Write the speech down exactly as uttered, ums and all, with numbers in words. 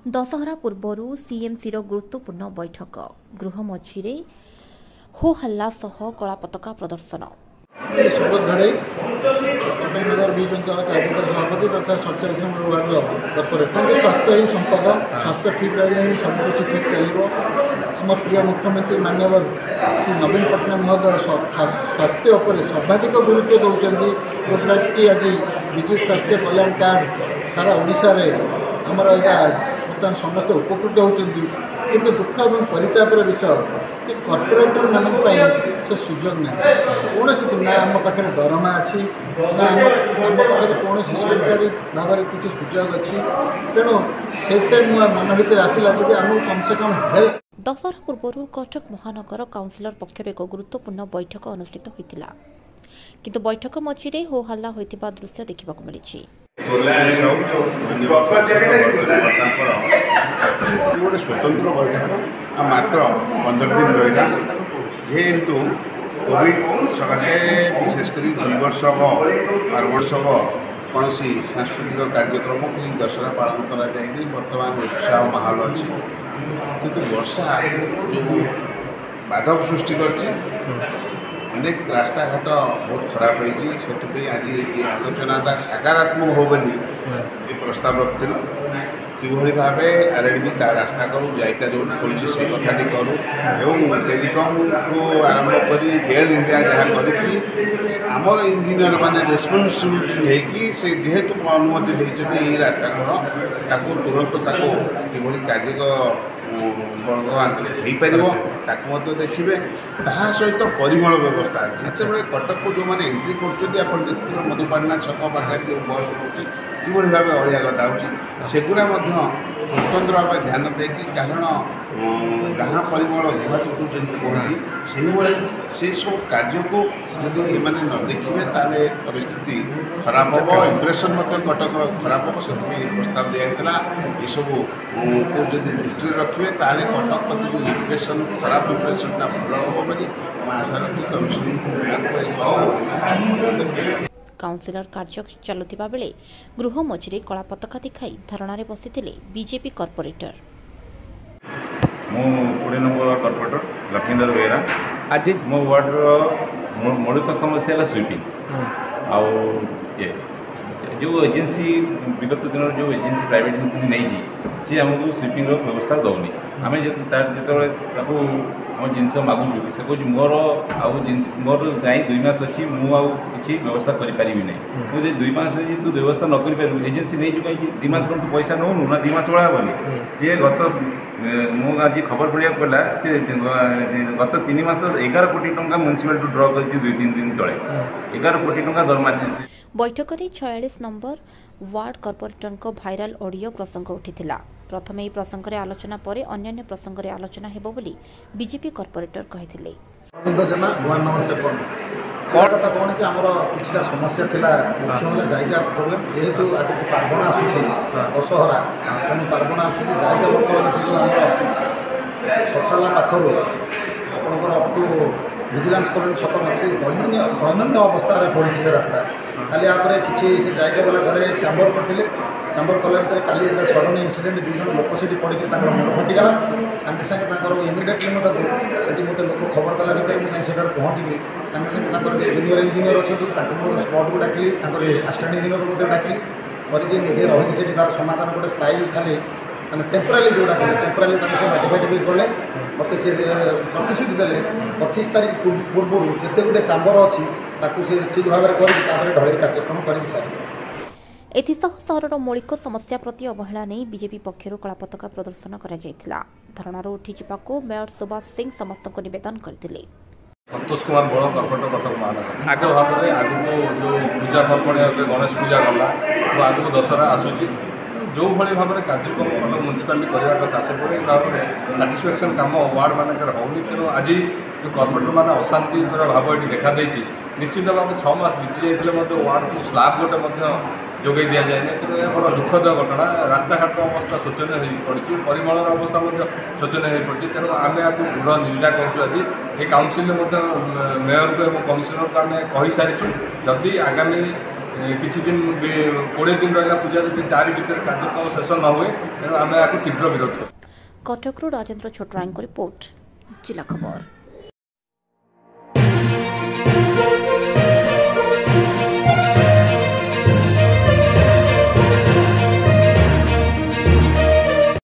Dussehra पूर्वर CMC गुरुत्वपूर्ण बैठक गृह मझिरे हो हल्ला सह कला पताका प्रदर्शन। सुब्रत घड़ई कटकनगर विजंचल कार्यकारी सभापति तथा सड़चाश नंबर वार्डर कर्पोरेटर स्वास्थ्य ही संपद स्वास्थ्य ठीक रही ही सब किसी ठीक चलो। आम प्रिय मुख्यमंत्री माननीय श्री नवीन पट्टनायक महोदय स्वास्थ्य उपर सर्वाधिक गुरुत्व दौरान जोटा कि आज विजु स्वास्थ्य कल्याण कार्ड सारा ओडिशा रे आमर यहाँ बर्तमान समस्त उपकृत होती कि दुख और परितापर विषय कि कॉर्पोरेटर मानक से सुजोग ना कौन ना आम पाखे दरमा अच्छी ना आम पाखे कौन सरकारी भाव में किसी सुजोग अच्छी तेणु से मन भर आसला कि आम कम से कम हेल्थ। दशहरा पूर्व कटक महानगर काउंसिलर पक्षर एक गुरुत्वपूर्ण बैठक अनुष्ठित होता किंतु बैठक मझिरे हो हल्ला होता दृश्य देखा मिली। गोटे स्वतंत्र बैठक मात्र पंद्रह दिन रहा जेहेतु कोविड सकाशे विशेषकर दुई वर्ष बार वर्ष कौन सांस्कृतिक कार्यक्रम कि दशहरा पालन कराई बर्तमान उत्साह माहौल अच्छी किंतु वर्षा जो बाधक सृष्टि कर अनेक रास्ता घाट बहुत खराब होती से आज ये आलोचना सकारात्मक हो बोली ये प्रस्ताव रखी किभली भाव आरएडबी ता रास्ता करूँ जायका जो खोलुची से कथाटी करूँ एवं टेलीकम को आरंभ कर गेल इंडिया जहाँ करमर इंजीनियर मैंने रेस्पन्सिबिलिटी से जेहेतु अनुमति देते रास्ता कौन तुरंत कि कार्य भगवान हो पार देखिए ता सहित परिमल व्यवस्था जिते कटक को जो मैंने एंट्री कर देखते मधुपाटना छक पाखे जो बस हो कि भाव अलिया गदा होगुड़ा स्वतंत्र भाव ध्यान देकी कारण गाँ परिमल विभाग कहती से सब कार्य को जब ये न देखिए ताले परिस्थिति खराब हम इम्प्रेसन कटक खराब हम से प्रस्ताव दिया ये सब को जब दृष्टि रखिए ताले कटक प्रति जो इम्प्रेसन खराब इम्प्रेसनटा भल हम बोली आशा रखी कमिशन प्रस्ताव। काउंसिलर कार्य चलुवा बेले गृह मझिरे कला पताका देखाई धारणा बसी बीजेपी कॉर्पोरेटर। मो कोड़े नंबर कॉर्पोरेटर लक्ष्मीधर बेहरा आज मो वार्डर मौलिक समस्या है स्वीपिंग आउ ये जो एजेंसी विगत दिन जो एजेंसी प्राइवेट एजेंसी नहीं सी आमको स्वीपिंग व्यवस्था दौनी आम जो आम जिनस मागुचु से कह मोर आउ मोर गाई दुई मास अच्छी मुझे व्यवस्था करें ना मुझे दुई मास तू व्यवस्था न कर एजेंसी नहीं कहीं दुई मास तू पैसा नौ ना दुई मास भाया हेनी सी गत मुझे आज खबर पड़ा पड़ा सी गत तीन मास एगार कोटी टंका म्यूनिसिपालिटी ड्र कर दुई तीन दिन तले एगार कोटी टंका दरमा। बैठक में छयालीस number ward corporator viral audio प्रसंग उठिथिला। प्रथम यह प्रसंग में आलोचना पर अन्य प्रसंग में आलोचना हेबो बोली बीजेपी कॉर्पोरेटर कहिथिले। कथा कौन कि आमर कि समस्या थिला मुख्य है जायगा प्रोब्लेम जेहेतु आगे पार्वण आसूसी दशहरा तेणु पार्वण आसूसी जायगा बर्तमान से जो आम छताला पाखर आपंकर अप टू विजिलेंस कॉलोनी छक अच्छे दैन्य दैन्य अवस्था पड़ी से रास्ता खाली आप किसी से जायगा वाला घरे चाम्बर करते चाम्बर कला भर काली सडन इनसीडेंट दुई जन लोक से पड़ी मुंड फटिगला सागे सागे इमिडिएटली मुझे मत लोक खबर कला भितर मुझे पहुँची सागे सागे जो जूनियर इंजीनियर अच्छा स्पॉट को डाकिली आसिस्टांट इंजीनियर मत डाकिली करके निजे रही तार समाधान गोटे स्थायी खाली मैंने टेम्पराली जोड़ा टेम्पराली से नोटिफाइड भी कले मत से प्रतिश्रुति देते पच्चीस तारीख पूर्व जिते गोटे चाम्बर अच्छी से ठीक भाव में कर ढलई कार्यक्रम कर सारी। एथिसह सहरर मौलिक समस्या प्रति अवहेला नहीं बीजेपी पक्षर कला पताका प्रदर्शन करा धारणार उठिजाकू मेयर सुभाष सिंह समस्त को निवेदन करते। संतोष कुमार बड़ कॉर्पोरेटर कटक महानगर आगे भाव में आगू जो पूजा पर्वण गणेश पूजा गला आगू दशहरा आसूची जो भाई भाव में कार्यक्रम कटक म्यूनिसिपालिटी करने कथा से भाव में साटिस्फैक्शन कम वार्ड मानक होनी तेणु आज जो कॉर्पोरेटर मैंने अशांति भाव ये देखा निश्चित भाव में छः मास बीती जाते वार्ड को स्लाब गोटे जोगे दि जाए तेणु यह बड़ा दुखद घटना रास्ता घाट अवस्था शोचनीय हो पड़ी परिमल अवस्था शोचनीय हो पड़ी तेणु आम आपको दृढ़ निंदा करूँ आज ये काउनसिल मेयर को कमिशनर को आम कही सारी जदि आगामी किसी दिन कोड़े दिन रहा पूजा जब तारी भितर कार्यक्रम शेष न हुए तेणु आम या तीव्र विरोध कर। कटकरू राजेन्द्र छोटराय रिपोर्ट जिला खबर।